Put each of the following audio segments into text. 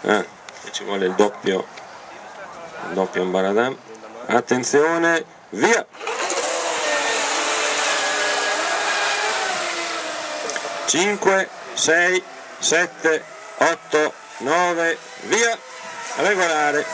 ci vuole il doppio Ambaradam. Attenzione, via! 5, 6, 7, 8, 9, via! Regolare.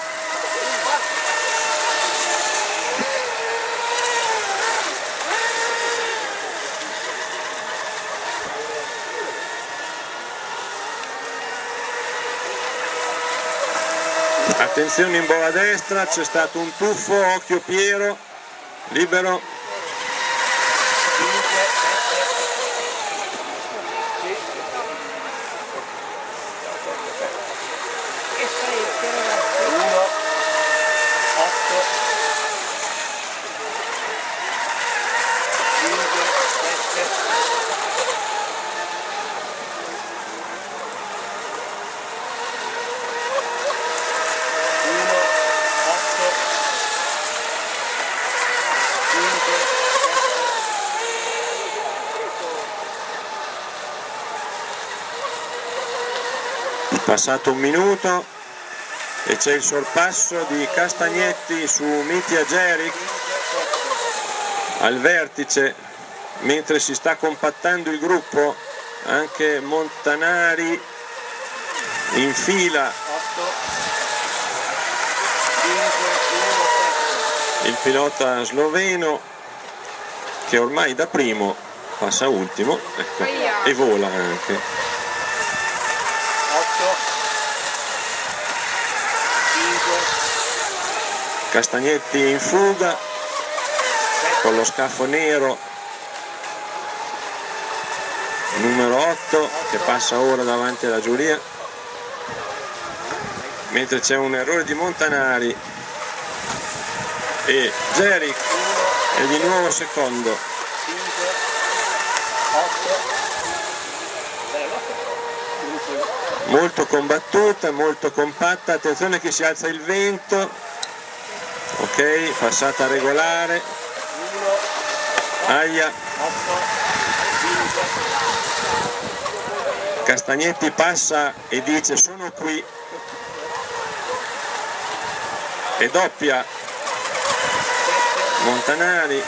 Attenzione in boa destra, c'è stato un tuffo, occhio Piero, libero. Passato un minuto e c'è il sorpasso di Castagnetti su Mitja Geric al vertice, mentre si sta compattando il gruppo. Anche Montanari in fila, il pilota sloveno che ormai da primo passa ultimo, ecco, e vola anche. 5. Castagnetti in fuga con lo scafo nero, numero 8, che passa ora davanti alla giuria, mentre c'è un errore di Montanari e Geric è di nuovo secondo. 5, 8. Molto combattuta, molto compatta. Attenzione che si alza il vento. Ok, passata regolare. Aia. Castagnetti passa e dice sono qui e doppia Montanari.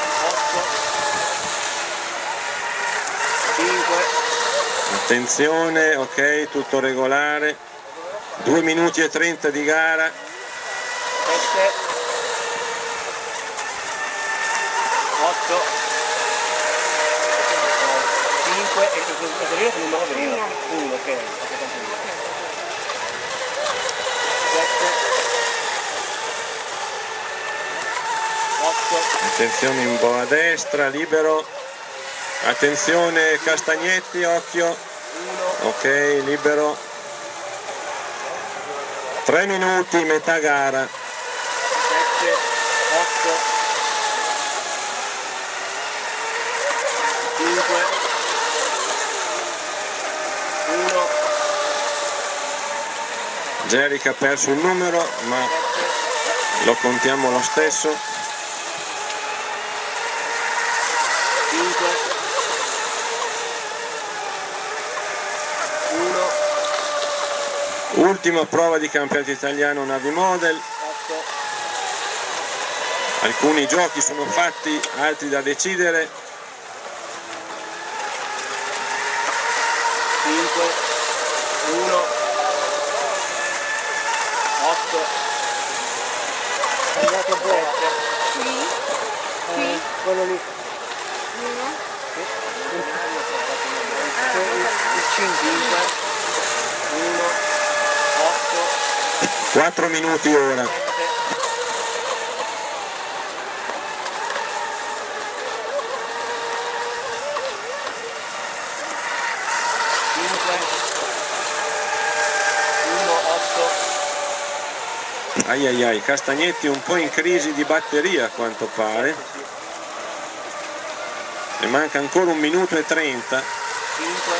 5. Attenzione, ok, tutto regolare. 2 minuti e 30 di gara. 7, 8, 5 e il numero vero. 1, ok. 7, Attenzione in boa destra, libero. Attenzione Castagnetti, occhio. Ok, libero. 3 minuti, metà gara. 7, 8, 5, 1. Geric ha perso il numero, ma lo contiamo lo stesso. 5, 1. Ultima prova di campionato italiano Navi Model. 8. Alcuni giochi sono fatti, altri da decidere. 5, 1, 8. È andato bene. Qui? Quello lì. Uno? Il 5, 1, 8, 4 minuti ora. 7. Ai ai ai, Castagnetti un po' in crisi di batteria a quanto pare. Ne manca ancora 1 minuto e 30. 5,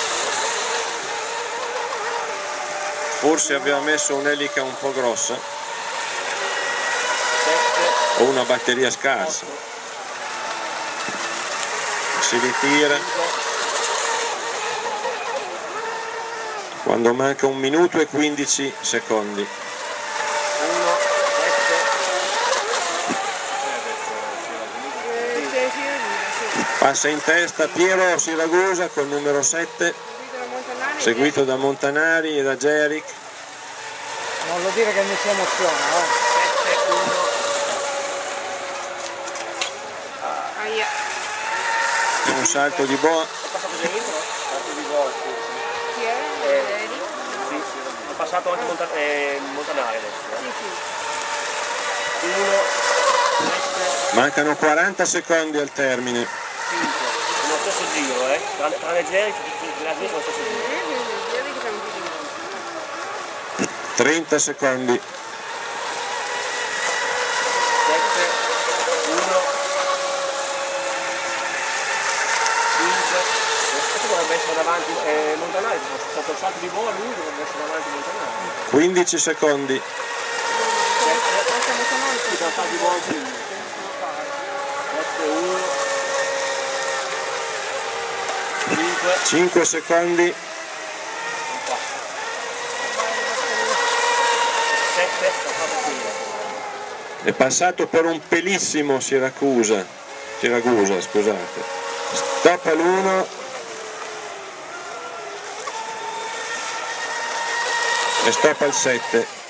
Forse aveva messo un'elica un po' grossa 7, o una batteria scarsa. Si ritira. 4 quando manca 1 minuto e 15 secondi. 1, 7. Passa in testa Piero Siragusa col numero 7, seguito da Montanari e da Geric. Non lo dire che mi si emoziona, 7, 1. Un salto di boa. Ho passato già dentro? Salto di volte. Chi è? Sì, ho passato anche Montanari adesso. Sì, sì. 1, 7, Mancano 40 secondi al termine. 5. Nello stesso giro, Tranne Geri, la gente nello stesso giro. 30 secondi. 7, 1, 5. Questo dovrebbe essere davanti Montanari, sotto il salto di boa lui dovrebbe essere davanti Montanari. 15 secondi. 7, il salto di boa prima. 7, 1, 5. 5 secondi. 7, passato qui. È passato per un pelissimo Siragusa, scusate. Stop all'1 e stop al 7.